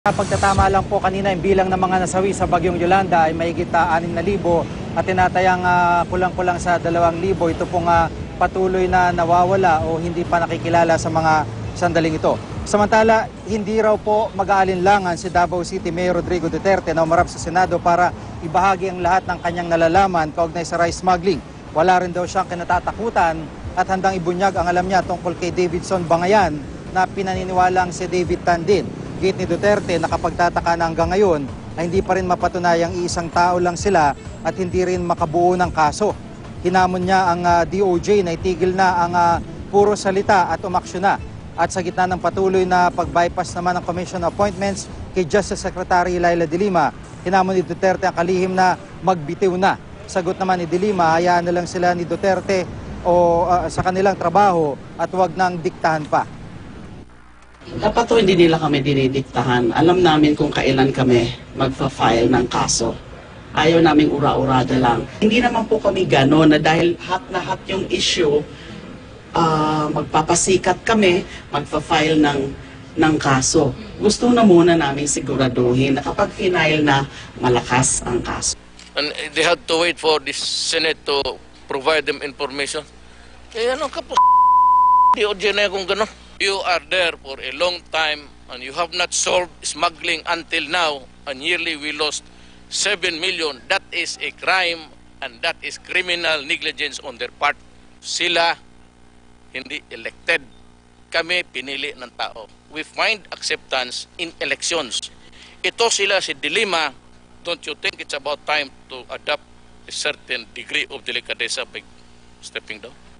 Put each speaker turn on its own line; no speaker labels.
Pagtatama lang po kanina, yung bilang ng mga nasawi sa Bagyong Yolanda ay mahigit 6,000 at tinatayang kulang-kulang sa 2,000. Ito pong patuloy na nawawala o hindi pa nakikilala sa mga sandaling ito. Samantala, hindi raw po mag-aalinlangan si Davao City Mayor Rodrigo Duterte na umarap sa Senado para ibahagi ang lahat ng kanyang nalalaman kaugnay sa rice smuggling. Wala rin daw siyang kinatatakutan at handang ibunyag ang alam niya tungkol kay Davidson Bangayan na pinaniniwalang si David Tan din. Gate ni Duterte, nakapagtataka na hanggang ngayon ay hindi pa rin mapatunayang isang tao lang sila at hindi rin makabuo ng kaso. Hinamon niya ang DOJ na itigil na ang puro salita at umaksyon na. At sa gitna ng patuloy na pag-bypass naman ng Commission Appointments kay Justice Secretary Laila De Lima, hinamon ni Duterte ang kalihim na magbitiw na. Sagot naman ni De Lima, hayaan na lang sila ni Duterte sa kanilang trabaho at huwag nang diktahan pa.
Dapat to hindi nila kami dinidiktahan. Alam namin kung kailan kami magpa-file ng kaso. Ayaw namin ura-urada lang. Hindi naman po kami gano'n na dahil hot na hot yung issue, magpapasikat kami, magpa-file ng kaso. Gusto na muna namin siguraduhin na kapag final na, malakas ang kaso.
And they had to wait for the Senate to provide them information. Eh ano ka po, DOJ na kung gano'n. You are there for a long time and you have not solved smuggling until now, and yearly we lost 7 million. That is a crime and that is criminal negligence on their part. Sila hindi elected. Kami pinili ng tao. We find acceptance in elections. Ito sila si De Lima. Don't you think it's about time to adopt a certain degree of delicadeza by stepping down?